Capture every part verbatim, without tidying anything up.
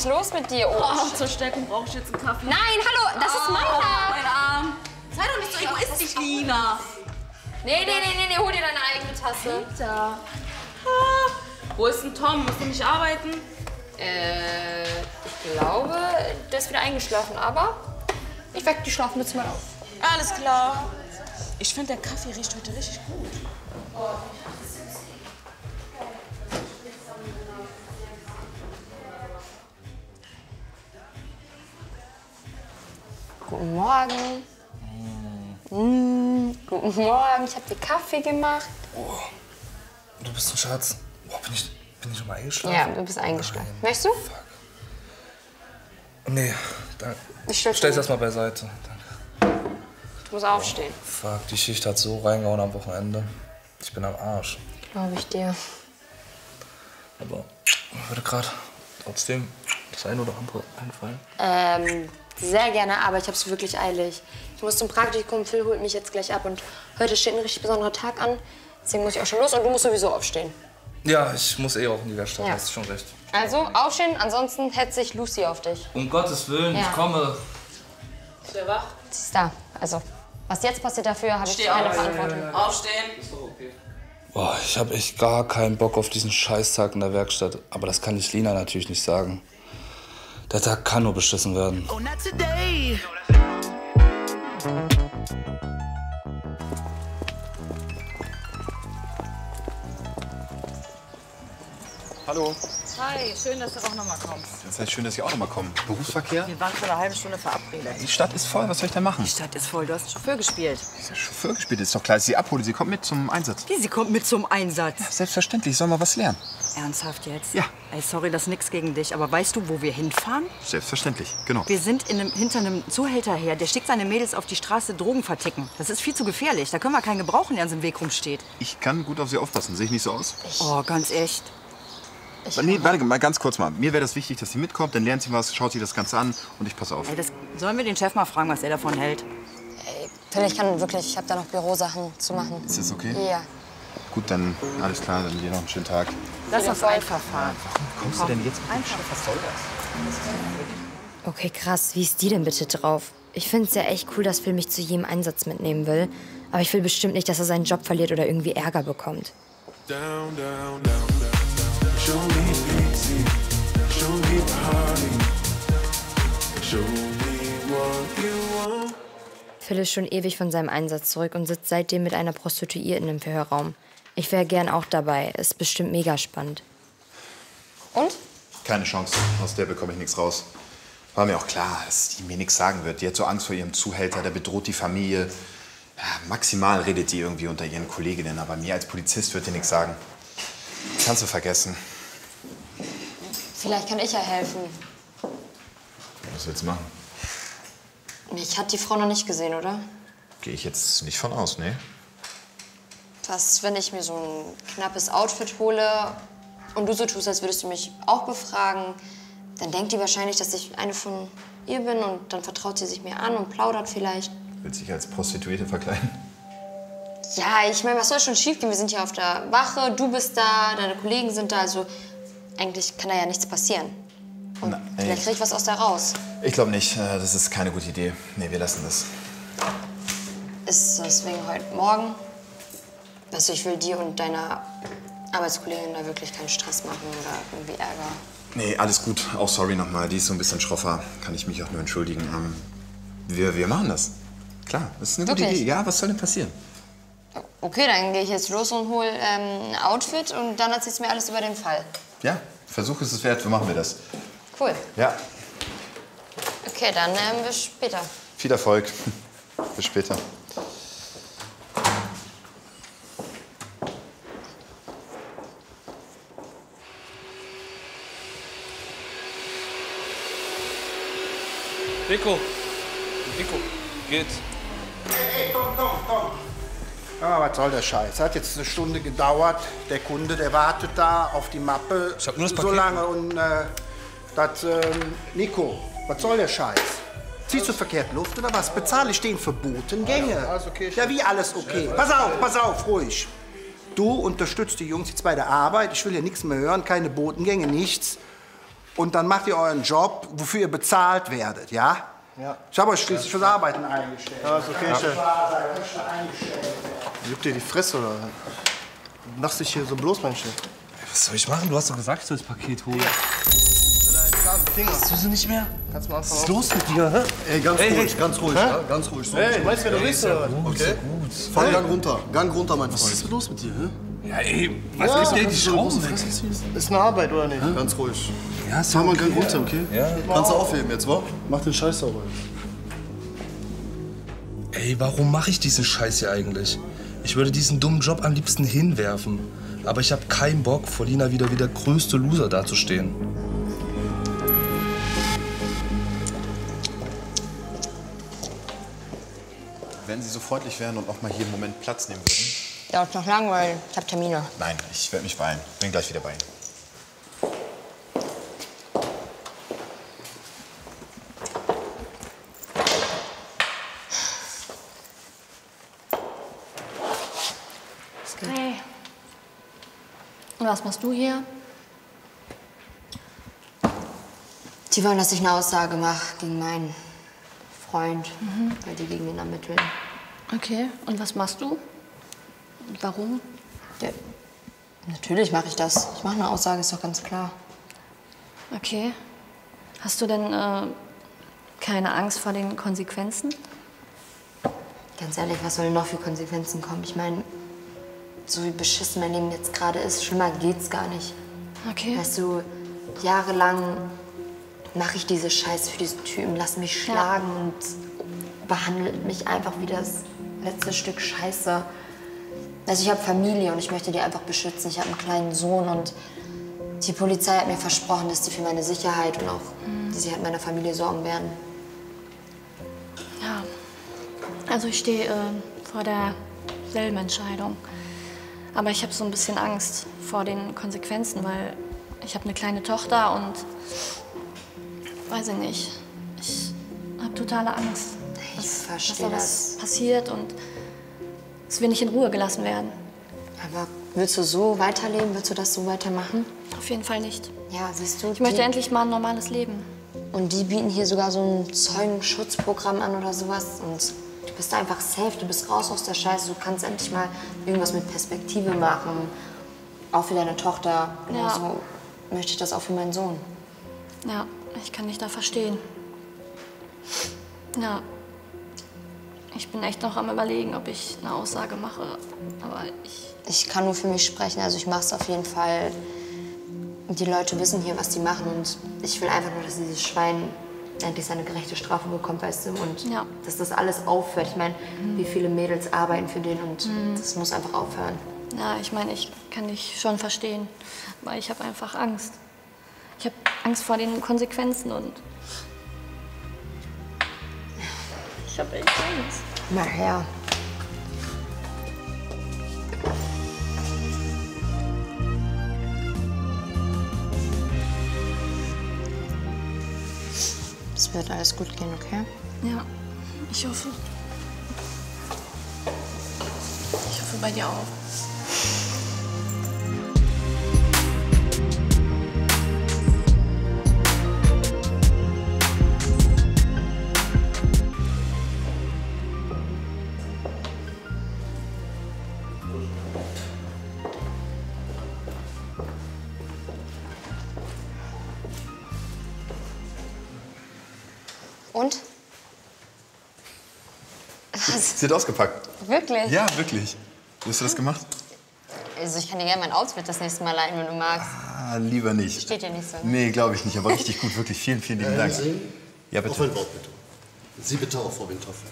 ist los mit dir? Oh, oh zur Stärkung brauche ich jetzt einen Kaffee. Nein, hallo, das ist meiner. Oh, mein Arm. Sei doch nicht so egoistisch, Lina. Nee, nee, nee, nee, nee, hol dir deine eigene Tasse. Alter. Ah, wo ist denn Tom? Musst du nicht arbeiten? Äh, ich glaube, der ist wieder eingeschlafen, aber ich weck die Schlafmütze mal auf. Alles klar. Ich finde, der Kaffee riecht heute richtig gut. Guten Morgen. Mm, guten Morgen, ich habe dir Kaffee gemacht. Oh, du bist ein Schatz. Oh, bin ich, bin ich schon mal eingeschlafen? Ja, du bist eingeschlafen. Nein. Möchtest du? Fuck. Nee, danke. Ich stell Stell's erst mal beiseite. Danke. Du musst aufstehen. Oh, fuck, die Schicht hat so reingehauen am Wochenende. Ich bin am Arsch. Glaube ich dir. Aber würde gerade trotzdem das eine oder andere einfallen. Ähm, sehr gerne, aber ich hab's wirklich eilig. Ich muss zum Praktikum, Phil holt mich jetzt gleich ab und heute steht ein richtig besonderer Tag an. Deswegen muss ich auch schon los und du musst sowieso aufstehen. Ja, ich muss eh auch in die Werkstatt, Ja. hast du schon recht. Also, aufstehen, ansonsten hetze ich Lucy auf dich. Um Gottes Willen, Ja. ich komme. Ist der wach? Sie ist da. Also, was jetzt passiert, dafür habe ich Steh keine auf. Verantwortung. Aufstehen. Boah, ich habe echt gar keinen Bock auf diesen Scheißtag in der Werkstatt. Aber das kann ich Lina natürlich nicht sagen. Der Tag kann nur beschissen werden. Oh, not today. Hallo. Hi, schön, dass du auch noch mal kommst. Das heißt schön, dass Sie auch noch mal kommen. Berufsverkehr? Wir waren vor einer halben Stunde verabredet. Die Stadt ist voll, was soll ich denn machen? Die Stadt ist voll, du hast Chauffeur gespielt. Dieser Chauffeur gespielt, ist doch klar, dass ich Sie abhole. Sie kommt mit zum Einsatz. Wie, sie kommt mit zum Einsatz? Selbstverständlich, ich soll mal was lernen. Ernsthaft jetzt? Ja. Ey, sorry, das ist nix gegen dich, aber weißt du, wo wir hinfahren? Selbstverständlich, genau. Wir sind in einem, hinter einem Zuhälter her, der schickt seine Mädels auf die Straße Drogen verticken. Das ist viel zu gefährlich, da können wir keinen gebrauchen, der uns im Weg rumsteht. Ich kann gut auf Sie aufpassen, sehe ich nicht so aus? Oh, ganz echt. Ich Nee, warte mal ganz kurz mal. Mir wäre das wichtig, dass sie mitkommt, dann lernt sie was, schaut sie das Ganze an und ich passe auf. Ey, das, sollen wir den Chef mal fragen, was er davon hält? Ey, Phil, ich kann wirklich, ich habe da noch Bürosachen zu machen. Ist das okay? Ja. Gut, dann alles klar, dann dir noch einen schönen Tag. Lass uns einfach fahren. Kommst du denn jetzt Einfach. Was soll das? Okay, krass. Wie ist die denn bitte drauf? Ich finde es ja echt cool, dass Phil mich zu jedem Einsatz mitnehmen will. Aber ich will bestimmt nicht, dass er seinen Job verliert oder irgendwie Ärger bekommt. Down, down, down, down. Show me easy, show me party, show me what you want. Phil ist schon ewig von seinem Einsatz zurück und sitzt seitdem mit einer Prostituierten im Verhörraum. Ich wäre gern auch dabei. Ist bestimmt mega spannend. Und? Keine Chance, aus der bekomme ich nichts raus. War mir auch klar, dass die mir nichts sagen wird. Die hat so Angst vor ihrem Zuhälter, der bedroht die Familie. Ja, maximal redet die irgendwie unter ihren Kolleginnen, aber mir als Polizist wird die nichts sagen. Kannst du vergessen. Vielleicht kann ich ja helfen. Was willst du machen? Mich hat die Frau noch nicht gesehen, oder? Gehe ich jetzt nicht von aus, ne? Was, wenn ich mir so ein knappes Outfit hole und du so tust, als würdest du mich auch befragen, dann denkt die wahrscheinlich, dass ich eine von ihr bin und dann vertraut sie sich mir an und plaudert vielleicht. Willst du dich als Prostituierte verkleiden? Ja, ich meine, was soll schon schief gehen? Wir sind hier auf der Wache, du bist da, deine Kollegen sind da, also eigentlich kann da ja nichts passieren. Und Na, vielleicht krieg ich was aus da raus. Ich glaube nicht. Äh, Das ist keine gute Idee. Nee, wir lassen das. Ist deswegen heute Morgen. Weißt du, ich will dir und deiner Arbeitskollegin da wirklich keinen Stress machen oder irgendwie Ärger. Nee, alles gut. Auch sorry nochmal. Die ist so ein bisschen schroffer. Kann ich mich auch nur entschuldigen. Ähm, wir, wir machen das. Klar, das ist eine gute Wirklich? Idee. Ja, was soll denn passieren? Okay, dann gehe ich jetzt los und hole ähm, ein Outfit und dann erzählst du mir alles über den Fall. Ja, Versuch ist es wert. Wie machen wir das? Cool. Ja, Okay, dann ähm, bis später. viel Erfolg. Bis später. Rico, Rico, geht's? Hey, komm, komm, komm. Ah, was soll der Scheiß? Hat jetzt eine Stunde gedauert. Der Kunde, der wartet da auf die Mappe. Ich hab nur das so Paket. lange und äh, das, ähm, Nico, was soll der Scheiß? Ziehst du verkehrt Luft oder was? Bezahle ich den verbotenen Gänge? Alles okay. Ja, wie alles okay. Pass auf, pass auf, ruhig. Du unterstützt die Jungs jetzt bei der Arbeit. Ich will hier nichts mehr hören, keine Botengänge, nichts. Und dann macht ihr euren Job, wofür ihr bezahlt werdet, ja? Ja. Ich habe euch schließlich fürs Arbeiten eingestellt. Ja, ist okay, ja. Chef. Gib dir die Fresse, oder? Du machst dich hier so bloß, mein Chef. Was soll ich machen? Du hast doch gesagt, ich soll das Paket holen. Hast du sie nicht mehr? Kannst du mal anfangen? Was ist los mit dir, hä? Ey, ganz Ey, ruhig, hey. ganz ruhig, Hä? ja? Ganz ruhig. So. Ey, du weißt, wer du bist, oder? Okay. Fahr Gang runter, Gang runter, mein Freund. Was ist los mit dir, hä? Ja, ey, was Ja, gibt dir die kannst du Schrauben so weg? Ist eine Arbeit, oder nicht? Ganz ruhig. Ja, ist Fahr mal okay, Gang runter, okay? Ja. Kannst du aufheben jetzt, wa? Mach den Scheiß sauber. Ey, warum mache ich diesen Scheiß hier eigentlich? Ich würde diesen dummen Job am liebsten hinwerfen. Aber ich habe keinen Bock, vor Lina wieder wie der größte Loser dazustehen. Wenn Sie so freundlich wären und noch mal hier einen Moment Platz nehmen würden. Dauert noch lang, weil ich habe Termine. Nein, ich werde mich beeilen. Bin gleich wieder bei Ihnen. Hey. Und was machst du hier? Die wollen, dass ich eine Aussage mache gegen meinen Freund, mhm. weil die gegen ihn ermitteln. Okay, und was machst du? Warum? Ja, natürlich mache ich das. Ich mache eine Aussage, ist doch ganz klar. Okay. Hast du denn äh, keine Angst vor den Konsequenzen? Ganz ehrlich, was soll denn noch für Konsequenzen kommen? Ich meine, so wie beschissen mein Leben jetzt gerade ist, schlimmer geht's gar nicht. Okay. Weißt du, jahrelang mache ich diese Scheiße für diesen Typen, lass mich schlagen ja. und behandelt mich einfach wie das letzte Stück Scheiße. Also ich habe Familie und ich möchte die einfach beschützen. Ich habe einen kleinen Sohn und die Polizei hat mir versprochen, dass die für meine Sicherheit und auch die Sicherheit meiner Familie sorgen werden. Ja, also ich stehe äh, vor derselben Entscheidung. Aber ich habe so ein bisschen Angst vor den Konsequenzen, weil ich habe eine kleine Tochter und weiß ich nicht, ich habe totale Angst, ich dass, verstehe dass da was das. passiert und dass wir nicht in Ruhe gelassen werden. Aber willst du so weiterleben? Willst du das so weitermachen? Auf jeden Fall nicht. Ja, siehst du. Ich möchte die, endlich mal ein normales Leben. Und die bieten hier sogar so ein Zeugenschutzprogramm an oder sowas. Und du bist einfach safe, du bist raus aus der Scheiße. Du kannst endlich mal irgendwas mit Perspektive machen. Auch für deine Tochter. Genauso ja. möchte ich das auch für meinen Sohn. Ja, ich kann dich da verstehen. Ja. Ich bin echt noch am Überlegen, ob ich eine Aussage mache. Aber ich... Ich kann nur für mich sprechen. Also ich mache es auf jeden Fall. Die Leute wissen hier, was die machen. Und ich will einfach nur, dass dieses Schwein endlich seine gerechte Strafe bekommt, weißt du. Und ja. dass das alles aufhört. Ich meine, mhm. wie viele Mädels arbeiten für den und mhm. das muss einfach aufhören. Ja, ich meine, ich kann dich schon verstehen. Aber ich habe einfach Angst. Ich habe Angst vor den Konsequenzen und... Ich habe echt Angst. Na ja. Es wird alles gut gehen, okay? Ja, ich hoffe. Ich hoffe bei dir auch. Und? Sie hat ausgepackt. Wirklich? Ja, wirklich. Wie hast du das gemacht? Also ich kann dir gerne mein Outfit das nächste Mal leihen, wenn du magst. Ah, lieber nicht. Steht dir nicht so. Nee, glaube ich nicht, aber richtig gut, wirklich. Vielen, vielen lieben Dank. Ja, bitte. Auf ein Wort, bitte. Sie bitte auch, Frau Windhoff.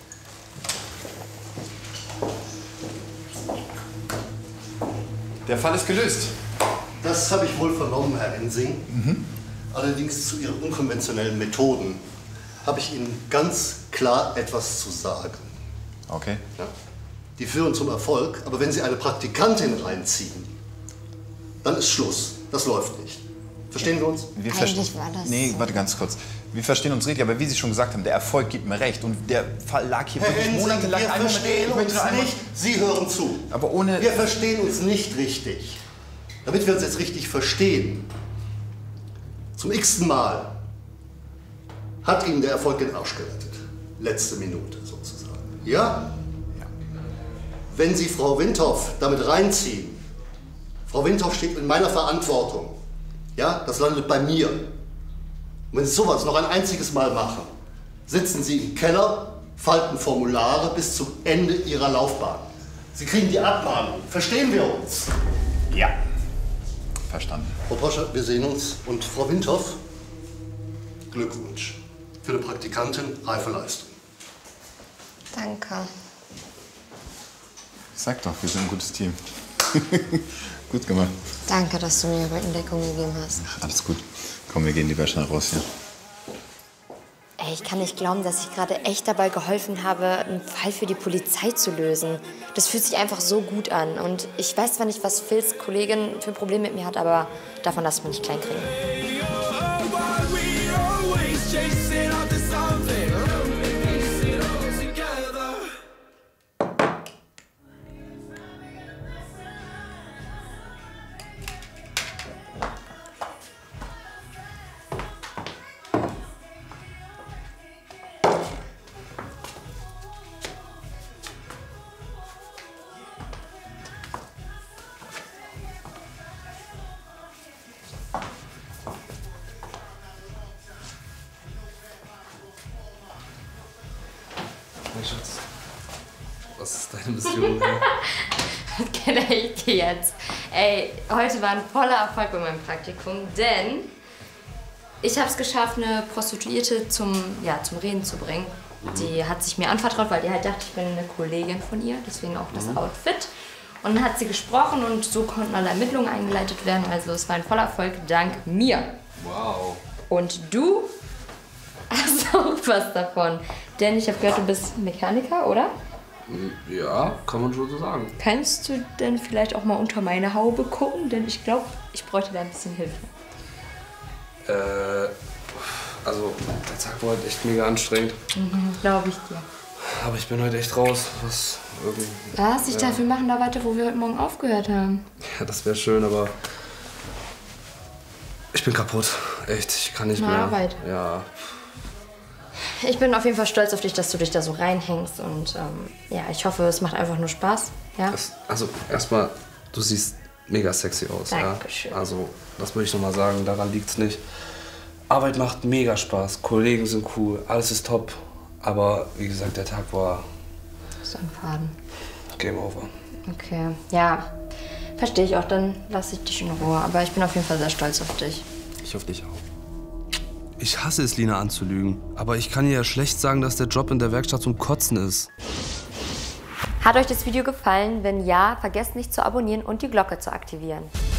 Der Fall ist gelöst. Das habe ich wohl vernommen, Herr Ensing. Mhm. Allerdings zu Ihren unkonventionellen Methoden habe ich Ihnen ganz klar etwas zu sagen. Okay. Ja? Die führen zum Erfolg, aber wenn Sie eine Praktikantin reinziehen, dann ist Schluss. Das läuft nicht. Verstehen wir uns? Wir Eigentlich war das Nee, so. warte ganz kurz. Wir verstehen uns richtig, aber wie Sie schon gesagt haben, der Erfolg gibt mir recht. Und der Fall lag hier Herr wirklich Ensing, monatelang. wir Einmal- verstehen ich uns möchte einmal- nicht. Sie hören zu. Aber ohne... Wir verstehen uns nicht richtig. Damit wir uns jetzt richtig verstehen. Zum x-ten Mal hat Ihnen der Erfolg den Arsch gerettet. Letzte Minute sozusagen. Ja? Ja. Wenn Sie Frau Windhoff damit reinziehen, Frau Windhoff steht in meiner Verantwortung. Ja, das landet bei mir. Und wenn Sie sowas noch ein einziges Mal machen, sitzen Sie im Keller, falten Formulare bis zum Ende Ihrer Laufbahn. Sie kriegen die Abmahnung. Verstehen wir uns? Ja. Verstanden. Frau Poscher, wir sehen uns. Und Frau Windhoff, Glückwunsch. Für eine Praktikantin reife Leistung. Danke. Sag doch, wir sind ein gutes Team. Gut gemacht. Danke, dass du mir Rückendeckung gegeben hast. Ach, alles gut. Komm, wir gehen lieber schnell raus hier. Ey, ich kann nicht glauben, dass ich gerade echt dabei geholfen habe, einen Fall für die Polizei zu lösen. Das fühlt sich einfach so gut an. Und ich weiß zwar nicht, was Phils Kollegin für ein Problem mit mir hat, aber davon lass ich mich nicht kleinkriegen. Mein Schatz, was ist deine Mission? Was kenne ich dir jetzt? Ey, heute war ein voller Erfolg bei meinem Praktikum, denn ich habe es geschafft, eine Prostituierte zum, ja, zum Reden zu bringen. Die hat sich mir anvertraut, weil die halt dachte, ich bin eine Kollegin von ihr, deswegen auch das Outfit. Und dann hat sie gesprochen und so konnten alle Ermittlungen eingeleitet werden. Also es war ein voller Erfolg dank mir. Wow. Und du hast auch was davon. Denn ich habe gehört, du bist Mechaniker, oder? Ja, kann man schon so sagen. Kannst du denn vielleicht auch mal unter meine Haube gucken? Denn ich glaube, ich bräuchte da ein bisschen Hilfe. Äh, also der Tag war heute echt mega anstrengend. Mhm, glaube ich dir. Aber ich bin heute echt raus. Was irgendwie. Was? Ich ja. dachte, wir machen da weiter, wo wir heute Morgen aufgehört haben. Ja, das wäre schön, aber ich bin kaputt. Echt, ich kann nicht Na, mehr. Arbeit. Ja. Ich bin auf jeden Fall stolz auf dich, dass du dich da so reinhängst. Und ähm, ja, ich hoffe, es macht einfach nur Spaß. Ja? Das, also erstmal, du siehst mega sexy aus. Dankeschön. Ja? Also das würde ich noch mal sagen, daran liegt's nicht. Arbeit macht mega Spaß, Kollegen sind cool, alles ist top. Aber wie gesagt, der Tag war So ein Faden. Game over. Okay, ja, verstehe ich auch. Dann lasse ich dich in Ruhe. Aber ich bin auf jeden Fall sehr stolz auf dich. Ich auf dich auch. Ich hasse es, Lina anzulügen. Aber ich kann ihr ja schlecht sagen, dass der Job in der Werkstatt zum Kotzen ist. Hat euch das Video gefallen? Wenn ja, vergesst nicht zu abonnieren und die Glocke zu aktivieren.